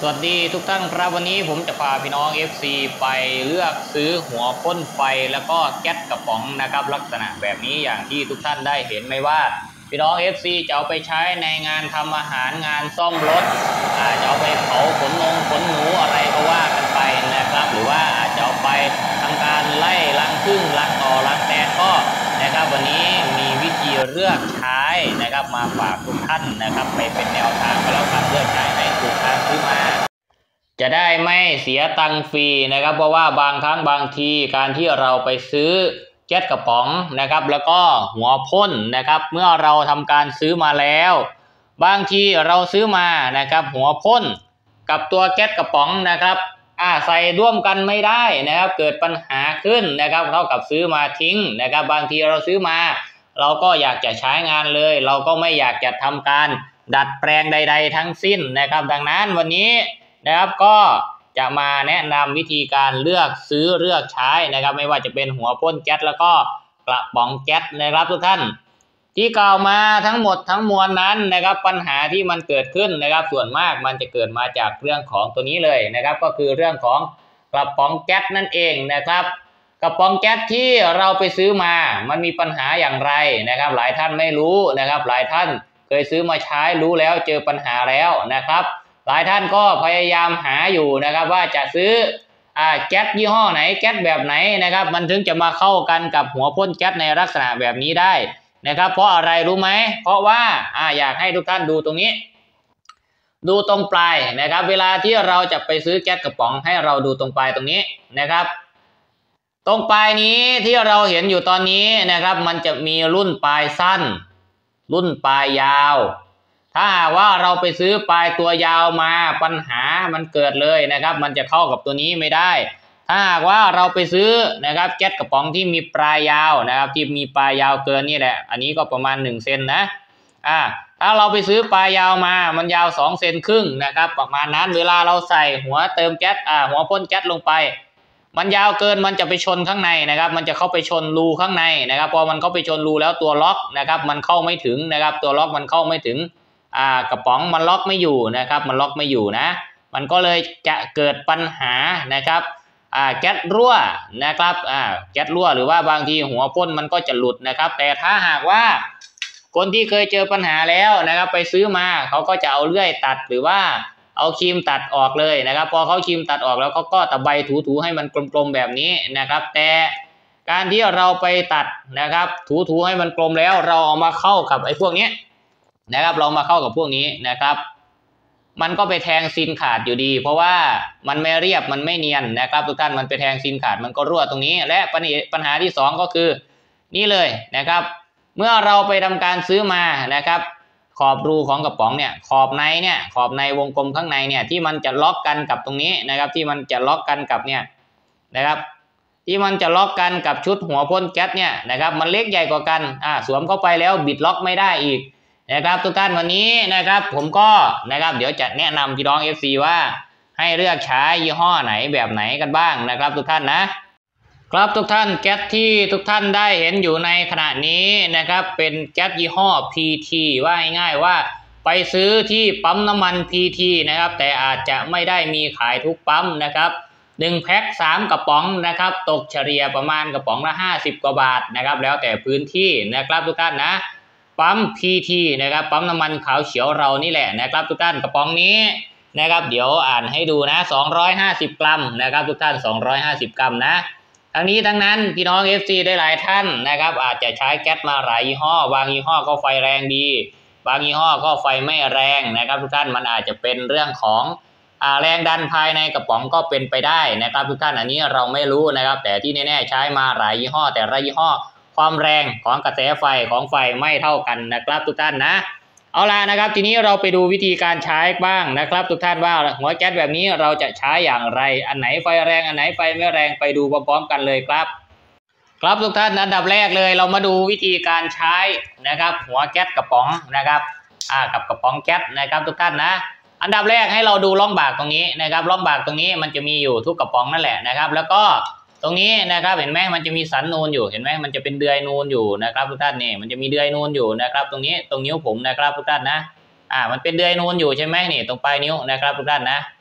วัสดีทุกท่านครับวันนี้ผมจะพาพี่น้อง FC ไปเลือกซื้อหัวพ่นไฟแล้วก็แก๊สกระป๋องนะครับลักษณะแบบนี้อย่างที่ทุกท่านได้เห็นไหมว่าพี่น้อง FC จะเอาไปใช้ในงานทำอาหารงานซ่อมรถจะเอาไปเผาขนหนูอะไรก็ว่ากันไปนะครับหรือว่าอาจจะเอาไปทำการไล่ล้างผึ้งล้างต่อล้างแตนก็นะครับวันนี้มีวิธีเลือกใช้นะครับมาฝากทุกท่านนะครับไปเป็นแนวทางก็แล้วกันเลือกใช้ให้ถูกทางซื้อมาจะได้ไม่เสียตังค์ฟรีนะครับเพราะว่าบางครั้งบางทีการที่เราไปซื้อแก๊สกระป๋องนะครับแล้วก็หัวพ่นนะครับเมื่อเราทำการซื้อมาแล้วบางทีเราซื้อมานะครับหัวพ่นกับตัวแก๊สกระป๋องนะครับใส่ร่วมกันไม่ได้นะครับเกิดปัญหาขึ้นนะครับเท่ากับซื้อมาทิ้งนะครับบางทีเราซื้อมาเราก็อยากจะใช้งานเลยเราก็ไม่อยากจะทำการดัดแปลงใดๆทั้งสิ้นนะครับดังนั้นวันนี้นะครับก็จะมาแนะนำวิธีการเลือกซื้อเลือกใช้นะครับไม่ว่าจะเป็นหัวพ่นแก๊สแล้วก็กระป๋องแก๊สนะครับทุกท่านที่กล่าวมาทั้งหมดทั้งมวลนั้นนะครับปัญหาที่มันเกิดขึ้นนะครับส่วนมากมันจะเกิดมาจากเรื่องของตัวนี้เลยนะครับก็คือเรื่องของกระป๋องแก๊สนั่นเองนะครับกระป๋องแก๊สที่เราไปซื้อมามันมีปัญหาอย่างไรนะครับหลายท่านไม่รู้นะครับหลายท่านเคยซื้อมาใช้รู้แล้วเจอปัญหาแล้วนะครับหลายท่านก็พยายามหาอยู่นะครับว่าจะซื้อแก๊สยี่ห้อไหนแก๊สแบบไหนนะครับมันถึงจะมาเข้ากันกับหัวพ่นแก๊สในลักษณะแบบนี้ได้นะครับเพราะอะไรรู้ไหมเพราะว่าอยากให้ทุกท่านดูตรงนี้ดูตรงปลายนะครับเวลาที่เราจะไปซื้อแก๊สกระป๋องให้เราดูตรงปลายตรงนี้นะครับตรงปลายนี้ที่เราเห็นอยู่ตอนนี้นะครับมันจะมีรุ่นปลายสั้นรุ่นปลายยาวถ้าว่าเราไปซื้อปลายตัวยาวมาปัญหามันเกิดเลยนะครับมันจะเข้ากับตัวนี้ไม่ได้ถ้าว่าเราไปซื้อนะครับแก๊สกระป๋องที่มีปลายยาวนะครับที่มีปลายยาวเกินนี่แหละอันนี้ก็ประมาณ1 เซนนะถ้าเราไปซื้อปลายยาวมามันยาว2 เซนครึ่งนะครับประมาณนั้นเวลาเราใส่หัวเติมแก๊สหัวพ่นแก๊สลงไปมันยาวเกินมันจะไปชนข้างในนะครับมันจะเข้าไปชนรูข้างในนะครับพอมันเข้าไปชนรูแล้วตัวล็อกนะครับมันเข้าไม่ถึงนะครับตัวล็อกมันเข้าไม่ถึงกระป๋องมันล็อกไม่อยู่นะครับมันล็อกไม่อยู่นะมันก็เลยจะเกิดปัญหานะครับแก๊สรั่วนะครับแก๊สรั่วหรือว่าบางทีหัวพ่นมันก็จะหลุดนะครับแต่ถ้าหากว่าคนที่เคยเจอปัญหาแล้วนะครับไปซื้อมาเขาก็จะเอาเลื่อยตัดหรือว่าเอาครีมตัดออกเลยนะครับพอเขาครีมตัดออกแล้วเขาก็ตะไบถูให้มันกลมๆแบบนี้นะครับแต่การที่เราไปตัดนะครับถูให้มันกลมแล้วเราเอามาเข้ากับไอ้พวกนี้นะครับเรามาเข้ากับพวกนี้นะครับมันก็ไปแทงซีนขาดอยู่ดีเพราะว่ามันไม่เรียบมันไม่เนียนนะครับทุกท่านมันไปแทงซีนขาดมันก็รั่วตรงนี้และปัญหาที่2ก็คือนี่เลยนะครับเมื่อเราไปทำการซื้อมานะครับขอบรูของกระป๋องเนี่ยขอบในวงกลมข้างในเนี่ยที่มันจะล็อกกันกับตรงนี้นะครับที่มันจะล็อกกันกับเนี่ยนะครับที่มันจะล็อกกันกับชุดหัวพ่นแก๊สเนี่ยนะครับมันเล็กใหญ่กว่ากันสวมเข้าไปแล้วบิดล็อกไม่ได้อีกนะครับทุกท่านวันนี้นะครับผมก็นะครับเดี๋ยวจะแนะนำพี่น้อง FC ว่าให้เลือกใช้ยี่ห้อไหนแบบไหนกันบ้างนะครับทุกท่านนะครับทุกท่านแก๊สที่ทุกท่านได้เห็นอยู่ในขณะนี้นะครับเป็นแก๊สยี่ห้อ PT ว่าง่ายๆว่าไปซื้อที่ปั๊มน้ำมัน PT นะครับแต่อาจจะไม่ได้มีขายทุกปั๊มนะครับ1 แพ็ค3 กระป๋องนะครับตกเฉลี่ยประมาณกระป๋องละ50 กว่าบาทนะครับแล้วแต่พื้นที่นะครับทุกท่านนะปั๊ม PT นะครับปั๊มน้ำมันขาวเขียวเรานี่แหละนะครับทุกท่านกระป๋องนี้นะครับเดี๋ยวอ่านให้ดูนะ250 กรัมนะครับทุกท่าน250 กรัมนะทั้งนี้ทั้งนั้นพี่น้อง FC ได้หลายท่านนะครับอาจจะใช้แก๊สมาหลายยี่ห้อบางยี่ห้อก็ไฟแรงดีบางยี่ห้อก็ไฟไม่แรงนะครับทุกท่านมันอาจจะเป็นเรื่องของแรงดันภายในกระป๋องก็เป็นไปได้นะครับทุกท่านอันนี้เราไม่รู้นะครับแต่ที่แน่ๆใช้มาหลายยี่ห้อแต่ละยี่ห้อความแรงของกระแสไฟของไฟไม่เท่ากันนะครับทุกท่านนะเอาล่ะนะครับทีนี้เราไปดูวิธีการใช้บ้างนะครับทุกท่านว่าหัวแก๊สแบบนี้เราจะใช้อย่างไรอันไหนไฟแรงอันไหนไฟไม่แรงไปดูพร้อมๆกันเลยครับครับทุกท่านอันดับแรกเลยเรามาดูวิธีการใช้นะครับหัวแก๊สกระป๋องนะครับกับกระป๋องแก๊สนะครับทุกท่านนะอันดับแรกให้เราดูร่องบากตรงนี้นะครับร่องบากตรงนี้มันจะมีอยู่ทุกกระป๋องนั่นแหละนะครับแล้วก็ตรงนี้นะครับเห็นไหมมันจะมีสันนูนอยู่เห็นไหมมันจะเป็นเดือยนูนอยู่นะครับทุกท่านนี่มันจะมีเดือยนูนอยู่นะครับตรงนี้ตรงนิ้วผมนะครับทุกท่านนะมันเป็นเดือยนูนอยู่ใช่ไหมนี่ตรงปลายนิ้วนะครับทุกท่านนะ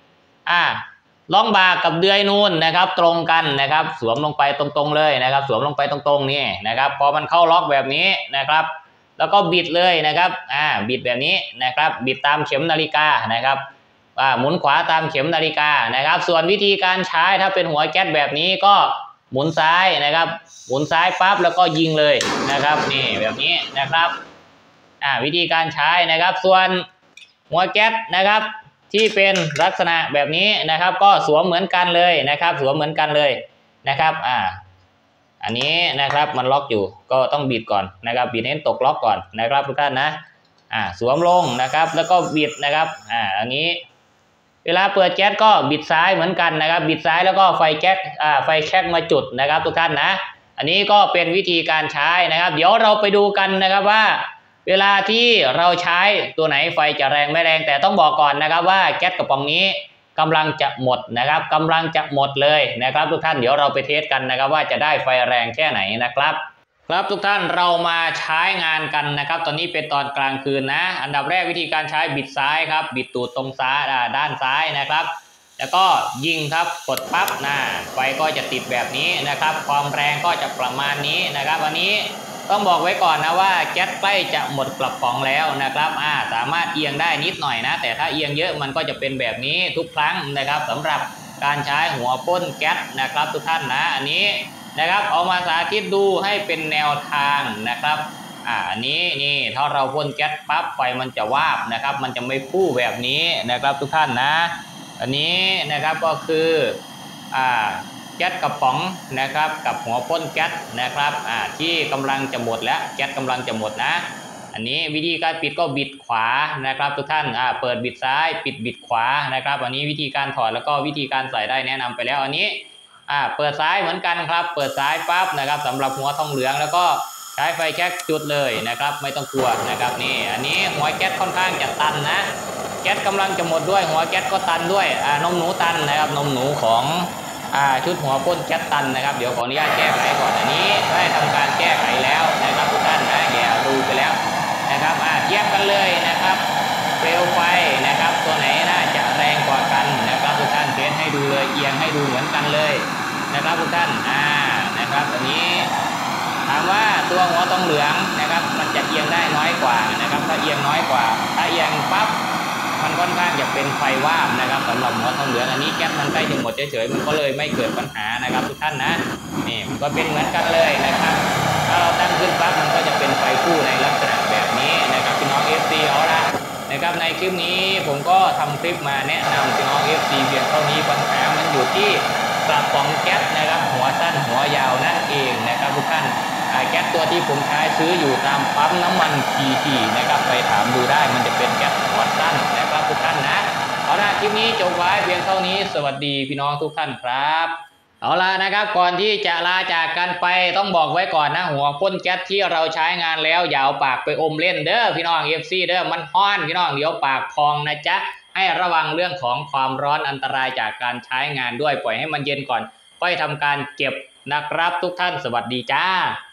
ล่องบ่ากับเดือยนูนนะครับตรงกันนะครับสวมลงไปตรงๆเลยนะครับสวมลงไปตรงๆนี่นะครับพอมันเข้าล็อกแบบนี้นะครับแล้วก็บิดเลยนะครับบิดแบบนี้นะครับบิดตามเข็มนาฬิกานะครับหมุนขวาตามเข็มนาฬิกานะครับส่วนวิธีการใช้ถ้าเป็นหัวแก๊สแบบนี้ก็หมุนซ้ายนะครับหมุนซ้ายปั๊บแล้วก็ยิงเลยนะครับนี่แบบนี้นะครับวิธีการใช้นะครับส่วนหัวแก๊สนะครับที่เป็นลักษณะแบบนี้นะครับก็สวมเหมือนกันเลยนะครับสวมเหมือนกันเลยนะครับอันนี้นะครับมันล็อกอยู่ก็ต้องบิดก่อนนะครับบิดให้ตกล็อกก่อนนะครับทุกท่านนะสวมลงนะครับแล้วก็บิดนะครับอันนี้เวลาเปิดแก๊สก็บิดซ้ายเหมือนกันนะครับบิดซ้ายแล้วก็ไฟแช็กมาจุดนะครับทุกท่านนะอันนี้ก็เป็นวิธีการใช้นะครับเดี๋ยวเราไปดูกันนะครับว่าเวลาที่เราใช้ตัวไหนไฟจะแรงไม่แรงแต่ต้องบอกก่อนนะครับว่าแก๊สกระป๋องนี้กำลังจะหมดนะครับกำลังจะหมดเลยนะครับทุกท่านเดี๋ยวเราไปเทสกันนะครับว่าจะได้ไฟแรงแค่ไหนนะครับครับทุกท่านเรามาใช้งานกันนะครับตอนนี้เป็นตอนกลางคืนนะอันดับแรกวิธีการใช้บิดซ้ายครับบิดตูดตรงซ้ายด้านซ้ายนะครับแล้วก็ยิงครับกดปั๊บไฟก็จะติดแบบนี้นะครับความแรงก็จะประมาณนี้นะครับอันนี้ต้องบอกไว้ก่อนนะว่าแก๊สใกล้จะหมดกระป๋องแล้วนะครับสามารถเอียงได้นิดหน่อยนะแต่ถ้าเอียงเยอะมันก็จะเป็นแบบนี้ทุกครั้งนะครับสำหรับการใช้หัวพ่นแก๊สนะครับทุกท่านนะอันนี้นะครับเอามาสาธิตดูให้เป็นแนวทางนะครับอันนี้นี่ถ้าเราพ่นแก๊สปั๊บไฟมันจะวาบนะครับมันจะไม่ฟู่แบบนี้นะครับทุกท่านนะอันนี้นะครับก็คือแก๊สกระป๋องนะครับกับหัวพ่นแก๊สนะครับที่กำลังจะหมดแล้วแก๊สกำลังจะหมดนะอันนี้วิธีการปิดก็บิดขวานะครับทุกท่านเปิดบิดซ้ายปิดบิดขวานะครับอันนี้วิธีการถอดแล้วก็วิธีการใส่ได้แนะนำไปแล้วอันนี้เปิดซ้ายเหมือนกันครับเปิดซ้ายปั๊บนะครับสำหรับหัวทองเหลืองแล้วก็ใช้ไฟแช็กจุดเลยนะครับไม่ต้องกลัวนะครับนี่อันนี้หัวแก๊สค่อนข้างจะตันนะแก๊สกำลังจะหมดด้วยหัวแก๊สก็ตันด้วยนมหนูตันนะครับนมหนูของชุดหัวพ่นแก๊สตันนะครับเดี๋ยวขออนุญาตแก้ไขก่อนอันนี้ได้ทำการแก้ไขแล้วนะครับทุกท่านนะแย่รูไปแล้วนะครับเทียบกันเลยนะครับเปลวไฟนะครับตัวไหนน่าจะแรงกว่ากันนะครับทุกท่านเทสให้ดูเลยเอียงให้ดูเหมือนกันเลยนะครับทุกท่านนะครับอันนี้ถามว่าตัวหัวทองเหลืองนะครับมันจะเอียงได้น้อยกว่านะครับถ้าเอียงน้อยกว่าถ้าเอียงปั๊บมันค่อนข้างจะเป็นไฟวาบนะครับสำหรับหัวทองเหลืองอันนี้แก๊สมันใกล้จะหมดเฉยๆมันก็เลยไม่เกิดปัญหานะครับทุกท่านนะนี่ก็เป็นเหมือนกันเลยนะครับถ้าเราตั้งขึ้นปั๊บมันก็จะเป็นไฟคู่ในลักษณะแบบนี้นะครับพี่น้อง FC เอาละนะครับในคลิปนี้ผมก็ทำคลิปมาแนะนำพี่น้อง FC เพียงเท่านี้ปัญหามันอยู่ที่กระป๋องแก๊สนะครับหัวสั้นหัวยาวนั่นเองนะครับทุกท่านแก๊สตัวที่ผมใช้ซื้ออยู่ตามปั๊มน้ำมัน PT นะครับไปถามดูได้มันจะเป็นแก๊สหัวสั้นนะครับทุกท่านนะเอาละคลิปนี้จบไว้เพียงเท่านี้สวัสดีพี่น้องทุกท่านครับเอาละนะครับก่อนที่จะลาจากกันไปต้องบอกไว้ก่อนนะหัวพ่นแก๊สที่เราใช้งานแล้วอย่าเอาปากไปอมเล่นเด้อพี่น้อง FC เด้อมันฮ้อนพี่น้องเดี๋ยวปากพองนะจ๊ะให้ระวังเรื่องของความร้อนอันตรายจากการใช้งานด้วยปล่อยให้มันเย็นก่อนค่อยทำการเก็บนะครับทุกท่านสวัสดีจ้า